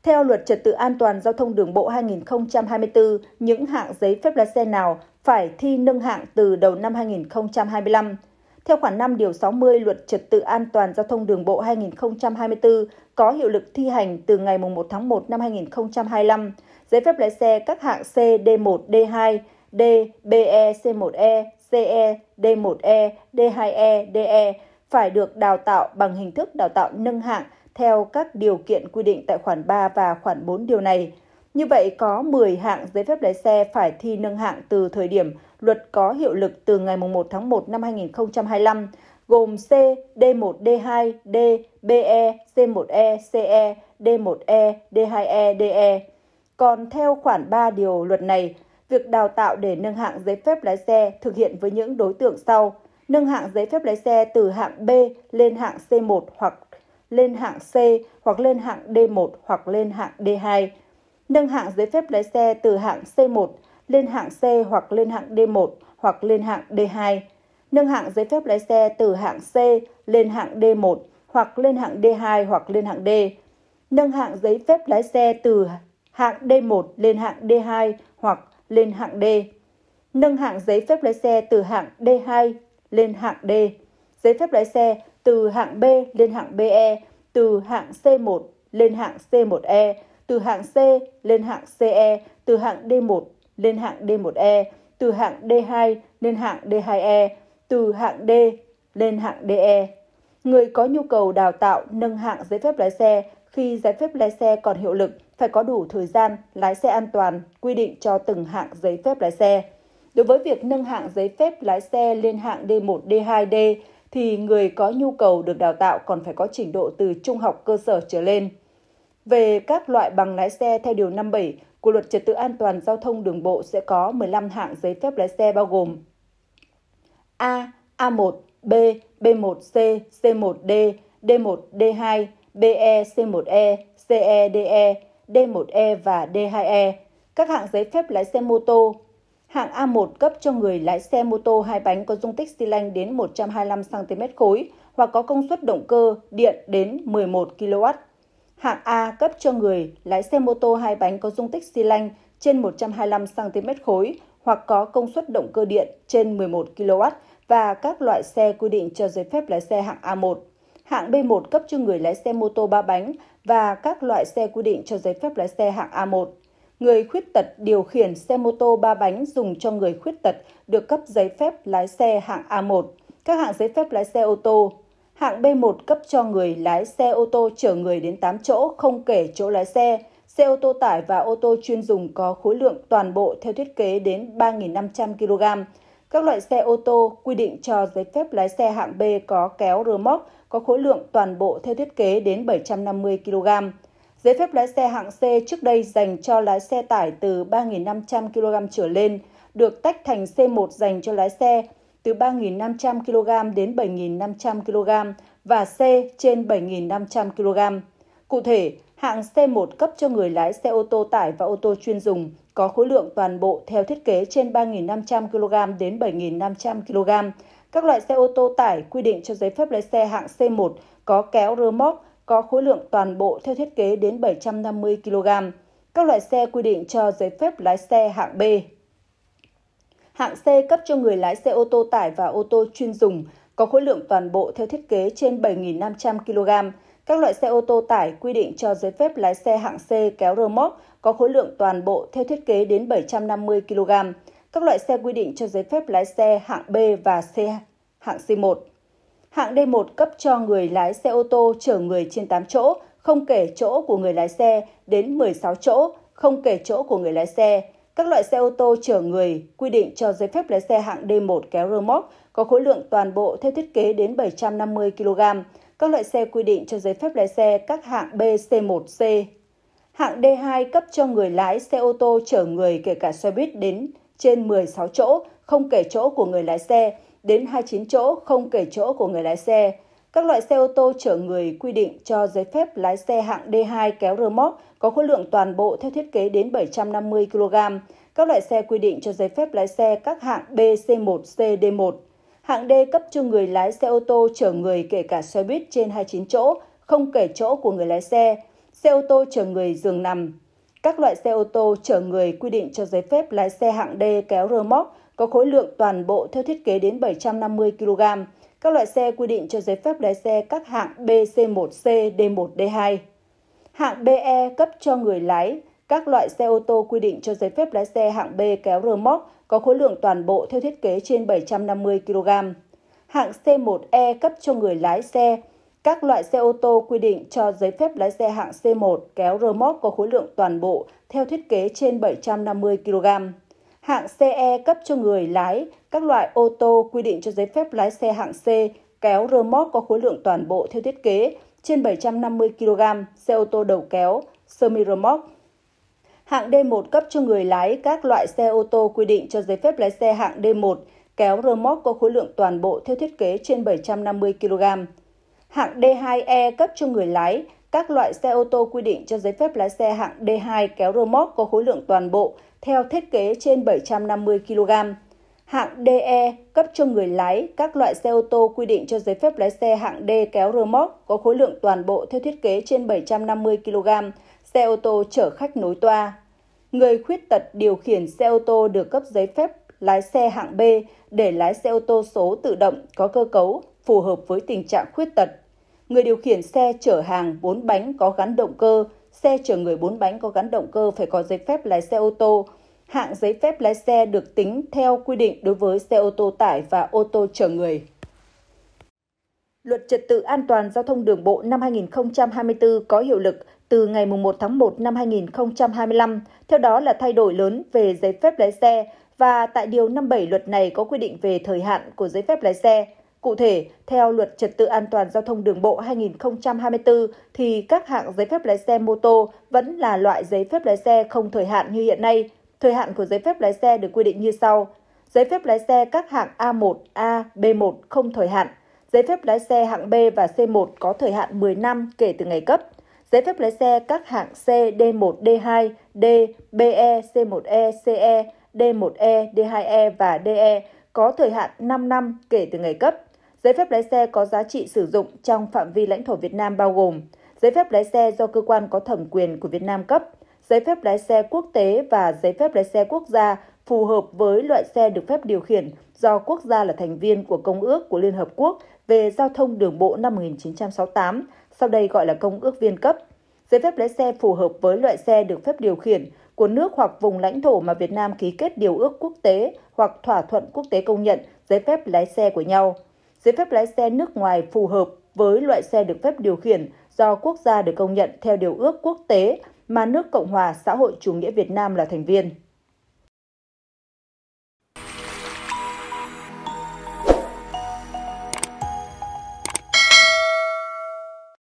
Theo Luật Trật tự an toàn giao thông đường bộ 2024, những hạng giấy phép lái xe nào phải thi nâng hạng từ đầu năm 2025? Theo khoản 5 điều 60 Luật Trật tự an toàn giao thông đường bộ 2024 có hiệu lực thi hành từ ngày 1 tháng 1 năm 2025, giấy phép lái xe các hạng C, D1, D2, D, BE, C1E, CE, D1E, D2E, DE phải được đào tạo bằng hình thức đào tạo nâng hạng theo các điều kiện quy định tại khoản 3 và khoản 4 điều này. Như vậy, có 10 hạng giấy phép lái xe phải thi nâng hạng từ thời điểm luật có hiệu lực từ ngày 1 tháng 1 năm 2025, gồm C, D1, D2, D, BE, C1E, CE, D1E, D2E, DE. Còn theo khoản 3 điều luật này, việc đào tạo để nâng hạng giấy phép lái xe thực hiện với những đối tượng sau: nâng hạng giấy phép lái xe từ hạng B lên hạng C1 hoặc lên hạng C hoặc lên hạng D1 hoặc lên hạng D2. Nâng hạng giấy phép lái xe từ hạng C1 lên hạng C hoặc lên hạng D1 hoặc lên hạng D2. Nâng hạng giấy phép lái xe từ hạng C lên hạng D1 hoặc lên hạng D2 hoặc lên hạng D. Nâng hạng giấy phép lái xe từ hạng D1 lên hạng D2 hoặc lên hạng D. Nâng hạng giấy phép lái xe từ hạng D2 lên hạng D. Giấy phép lái xe từ hạng B lên hạng BE, từ hạng C1 lên hạng C1E, từ hạng C lên hạng CE, từ hạng D1 lên hạng D1E, từ hạng D2 lên hạng D2E, từ hạng D lên hạng DE. Người có nhu cầu đào tạo nâng hạng giấy phép lái xe khi giấy phép lái xe còn hiệu lực phải có đủ thời gian lái xe an toàn quy định cho từng hạng giấy phép lái xe. Đối với việc nâng hạng giấy phép lái xe lên hạng D1, D2, D thì người có nhu cầu được đào tạo còn phải có trình độ từ trung học cơ sở trở lên. Về các loại bằng lái xe theo điều 57 của Luật Trật tự an toàn giao thông đường bộ sẽ có 15 hạng giấy phép lái xe bao gồm A, A1, B, B1C, C1D, D1, D2, BE, C1E, CE, DE, D1E và D2E. Các hạng giấy phép lái xe mô tô. Hạng A1 cấp cho người lái xe mô tô hai bánh có dung tích xi lanh đến 125 cm3 hoặc có công suất động cơ điện đến 11 kW. Hạng A cấp cho người lái xe mô tô hai bánh có dung tích xi lanh trên 125 cm3 hoặc có công suất động cơ điện trên 11 kW và các loại xe quy định cho giấy phép lái xe hạng A1. Hạng B1 cấp cho người lái xe mô tô 3 bánh và các loại xe quy định cho giấy phép lái xe hạng A1. Người khuyết tật điều khiển xe mô tô 3 bánh dùng cho người khuyết tật được cấp giấy phép lái xe hạng A1. Các hạng giấy phép lái xe ô tô. Hạng B1 cấp cho người lái xe ô tô chở người đến 8 chỗ không kể chỗ lái xe, xe ô tô tải và ô tô chuyên dùng có khối lượng toàn bộ theo thiết kế đến 3.500 kg. Các loại xe ô tô quy định cho giấy phép lái xe hạng B có kéo rơ moóc có khối lượng toàn bộ theo thiết kế đến 750 kg. Giấy phép lái xe hạng C trước đây dành cho lái xe tải từ 3.500 kg trở lên, được tách thành C1 dành cho lái xe từ 3.500 kg đến 7.500 kg và C trên 7.500 kg. Cụ thể, hạng C1 cấp cho người lái xe ô tô tải và ô tô chuyên dùng có khối lượng toàn bộ theo thiết kế trên 3.500 kg đến 7.500 kg. Các loại xe ô tô tải quy định cho giấy phép lái xe hạng C1 có kéo rơ moóc có khối lượng toàn bộ theo thiết kế đến 750 kg. Các loại xe quy định cho giấy phép lái xe hạng B. Hạng C cấp cho người lái xe ô tô tải và ô tô chuyên dùng có khối lượng toàn bộ theo thiết kế trên 7.500 kg. Các loại xe ô tô tải quy định cho giấy phép lái xe hạng C kéo rơ moóc có khối lượng toàn bộ theo thiết kế đến 750 kg. Các loại xe quy định cho giấy phép lái xe hạng B và hạng C1. Hạng D1 cấp cho người lái xe ô tô chở người trên 8 chỗ, không kể chỗ của người lái xe, đến 16 chỗ, không kể chỗ của người lái xe. Các loại xe ô tô chở người quy định cho giấy phép lái xe hạng D1 kéo rơ moóc có khối lượng toàn bộ theo thiết kế đến 750 kg. Các loại xe quy định cho giấy phép lái xe các hạng B, C1, C. Hạng D2 cấp cho người lái xe ô tô chở người kể cả xe buýt đến trên 16 chỗ, không kể chỗ của người lái xe, đến 29 chỗ, không kể chỗ của người lái xe. Các loại xe ô tô chở người quy định cho giấy phép lái xe hạng D2 kéo rơ moóc có khối lượng toàn bộ theo thiết kế đến 750 kg. Các loại xe quy định cho giấy phép lái xe các hạng B, C1, C, D1. Hạng D cấp cho người lái xe ô tô chở người kể cả xe buýt trên 29 chỗ, không kể chỗ của người lái xe, xe ô tô chở người giường nằm. Các loại xe ô tô chở người quy định cho giấy phép lái xe hạng D kéo rơ móc có khối lượng toàn bộ theo thiết kế đến 750 kg. Các loại xe quy định cho giấy phép lái xe các hạng B, C1C, D1, D2. Hạng BE cấp cho người lái. Các loại xe ô tô quy định cho giấy phép lái xe hạng B kéo rơ móc có khối lượng toàn bộ theo thiết kế trên 750 kg. Hạng C1E cấp cho người lái xe. Các loại xe ô tô quy định cho giấy phép lái xe hạng C1 kéo rơ móc có khối lượng toàn bộ theo thiết kế trên 750 kg. Hạng CE cấp cho người lái. Các loại ô tô quy định cho giấy phép lái xe hạng C kéo rơ móc có khối lượng toàn bộ theo thiết kế trên 750 kg, xe ô tô đầu kéo, semi rơ móc. Hạng D1 cấp cho người lái. Các loại xe ô tô quy định cho giấy phép lái xe hạng D1 kéo rơ móc có khối lượng toàn bộ theo thiết kế trên 750 kg. Hạng D2E cấp cho người lái. Các loại xe ô tô quy định cho giấy phép lái xe hạng D2 kéo rơ móc có khối lượng toàn bộ theo thiết kế trên 750 kg. Hạng DE cấp cho người lái. Các loại xe ô tô quy định cho giấy phép lái xe hạng D kéo rơ móc có khối lượng toàn bộ theo thiết kế trên 750 kg, xe ô tô chở khách nối toa. Người khuyết tật điều khiển xe ô tô được cấp giấy phép lái xe hạng B để lái xe ô tô số tự động có cơ cấu phù hợp với tình trạng khuyết tật. Người điều khiển xe chở hàng 4 bánh có gắn động cơ, xe chở người 4 bánh có gắn động cơ phải có giấy phép lái xe ô tô. Hạng giấy phép lái xe được tính theo quy định đối với xe ô tô tải và ô tô chở người. Luật Trật tự an toàn giao thông đường bộ năm 2024 có hiệu lực từ ngày 1 tháng 1 năm 2025, theo đó là thay đổi lớn về giấy phép lái xe và tại Điều 57 luật này có quy định về thời hạn của giấy phép lái xe. Cụ thể, theo Luật Trật tự an toàn giao thông đường bộ 2024 thì các hạng giấy phép lái xe mô tô vẫn là loại giấy phép lái xe không thời hạn như hiện nay. Thời hạn của giấy phép lái xe được quy định như sau. Giấy phép lái xe các hạng A1, A, B1 không thời hạn. Giấy phép lái xe hạng B và C1 có thời hạn 10 năm kể từ ngày cấp. Giấy phép lái xe các hạng C, D1, D2, D, BE, C1E, CE, D1E, D2E và DE có thời hạn 5 năm kể từ ngày cấp. Giấy phép lái xe có giá trị sử dụng trong phạm vi lãnh thổ Việt Nam bao gồm giấy phép lái xe do cơ quan có thẩm quyền của Việt Nam cấp, giấy phép lái xe quốc tế và giấy phép lái xe quốc gia phù hợp với loại xe được phép điều khiển do quốc gia là thành viên của Công ước của Liên Hợp Quốc về giao thông đường bộ năm 1968, sau đây gọi là Công ước viên cấp. Giấy phép lái xe phù hợp với loại xe được phép điều khiển của nước hoặc vùng lãnh thổ mà Việt Nam ký kết điều ước quốc tế hoặc thỏa thuận quốc tế công nhận giấy phép lái xe của nhau. Giấy phép lái xe nước ngoài phù hợp với loại xe được phép điều khiển do quốc gia được công nhận theo điều ước quốc tế mà nước Cộng hòa xã hội chủ nghĩa Việt Nam là thành viên.